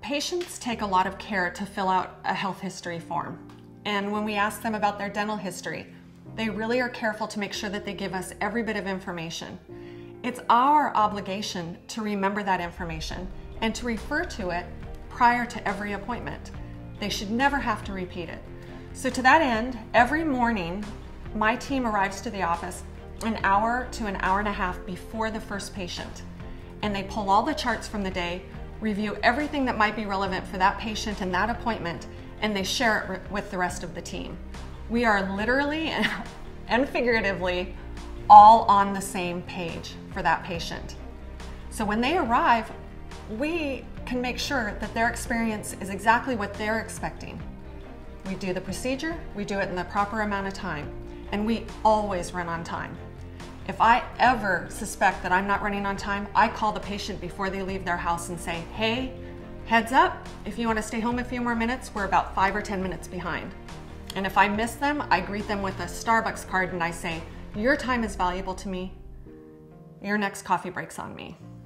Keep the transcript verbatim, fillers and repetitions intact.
Patients take a lot of care to fill out a health history form. And when we ask them about their dental history, they really are careful to make sure that they give us every bit of information. It's our obligation to remember that information and to refer to it prior to every appointment. They should never have to repeat it. So to that end, every morning, my team arrives to the office an hour to an hour and a half before the first patient. And they pull all the charts from the day, review everything that might be relevant for that patient and that appointment, and they share it with the rest of the team. We are literally and figuratively all on the same page for that patient. So when they arrive, we can make sure that their experience is exactly what they're expecting. We do the procedure, we do it in the proper amount of time, and we always run on time. If I ever suspect that I'm not running on time, I call the patient before they leave their house and say, hey, heads up, if you want to stay home a few more minutes, we're about five or ten minutes behind. And if I miss them, I greet them with a Starbucks card and I say, your time is valuable to me. Your next coffee break's on me.